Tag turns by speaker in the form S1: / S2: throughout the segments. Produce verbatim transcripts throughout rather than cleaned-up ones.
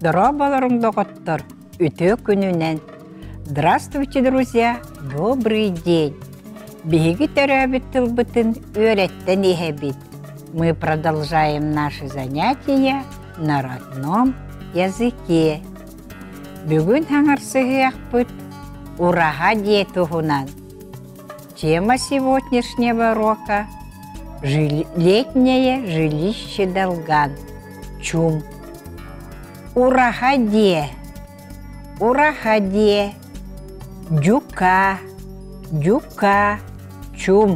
S1: Здравствуйте, доктор. Үтө күнүнен. Здравствуйте, друзья. Добрый день. Беги терабит тылбытын öğretten ihebит. Мы продолжаем наши занятия на родном языке. Бүгүн хаңарсыгыяқпыт урага детугунан. Тема сегодняшнего урока – летнее жилище долган. Чум. Урагаде, урагаде, дюка, дюка, чум.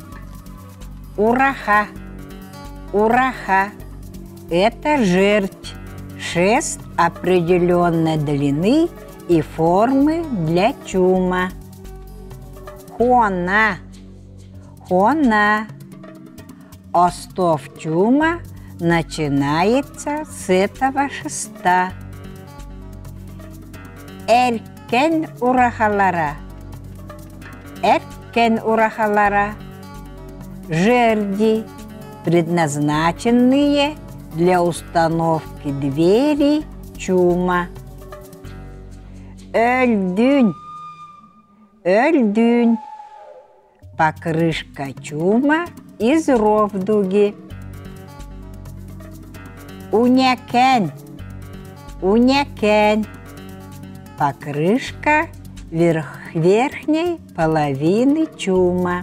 S1: Ураха, ураха – это жердь, шест определенной длины и формы для чума. Хона, хона. Остов чума начинается с этого шеста. Эркен урахалара. Эркен урахалара. Жерди, предназначенные для установки двери чума. Өлдүн. Өлдүн. Покрышка чума из ровдуги. Унякен, унякен. Покрышка верх, верхней половины чума.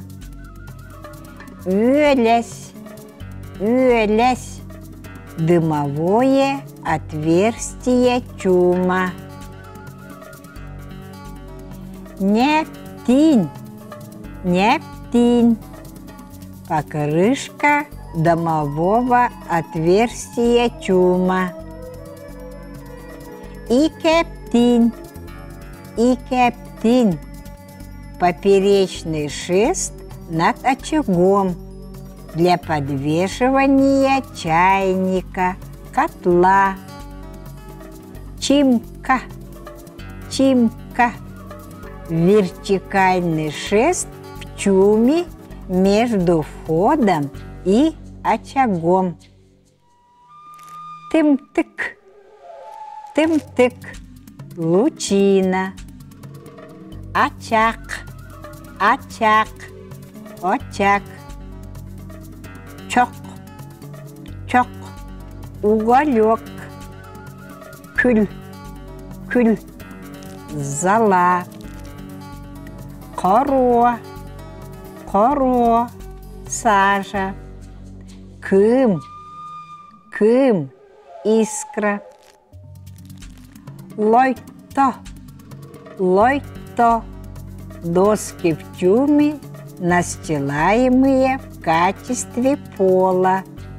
S1: Üeles, üeles. Дымовое отверстие чума. Нептин, нептин. Покрышка дымового отверстия чума. И кептин, и кептин. Поперечный шест над очагом для подвешивания чайника, котла. Чимка, чимка. Вертикальный шест в чуме между входом и очагом. Тым-тык, тым-тык. Лучина. Очаг, очаг, очаг. Чок, чок. Уголек. Күл, күл. Зала. Коро, коро. Сажа. Кым, кым. Искра. Лойто, лойто. Доски в чуме, настилаемые в качестве пола.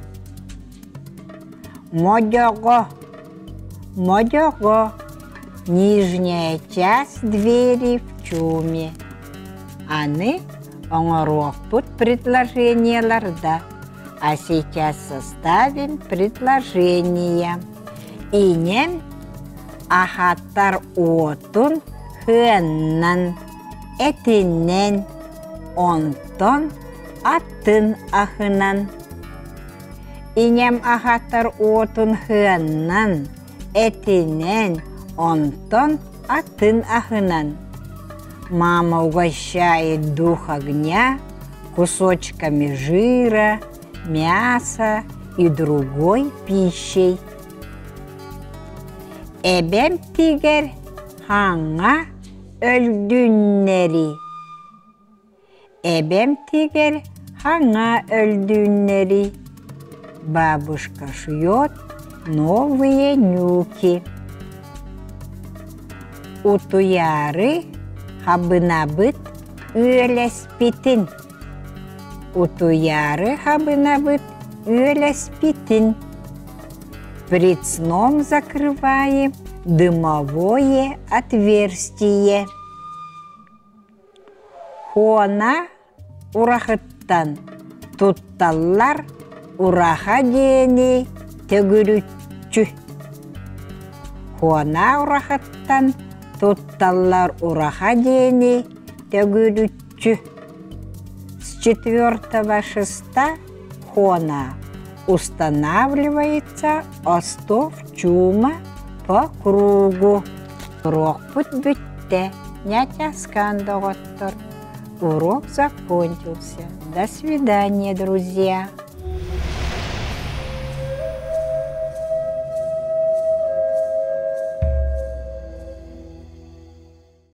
S1: Модього, модього. Нижняя часть двери в чуме. Аны оңорокпут предложенияларда. А сейчас составим предложение. Инем ахаттар отун хыннан, этиннен, онтон атын ахынан. Инем ахаттар отун хыннан, этиннен, онтон атын ахынан. Мама угощает дух огня кусочками жира, мяса и другой пищей. Эбем тигер ханга өлдүннери. Эбем тигер ханга өлдүннери. Бабушка шьет новые нюки. Утуяры хабынабыт üeleспитин. Утуяры хабынабыт üeleспитин. Пред сном закрываем дымовое отверстие. Хона урахыттан. Тутталлар ураха дени төгүрүччү. Хона урахыттан. Тутталлар ураха дени төгүрүччү. С четвертого шеста хона устанавливается остов чума по кругу. Урок путь бүтті, нятяскан доғыттыр. Урок закончился. До свидания, друзья.